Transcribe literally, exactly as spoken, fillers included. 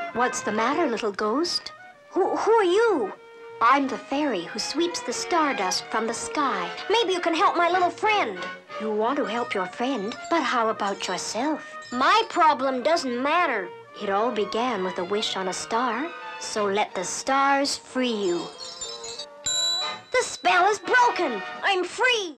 What's the matter, little ghost? Who, who are you? I'm the fairy who sweeps the stardust from the sky. Maybe you can help my little friend. You want to help your friend, but how about yourself? My problem doesn't matter. It all began with a wish on a star, so let the stars free you. The spell is broken. I'm free.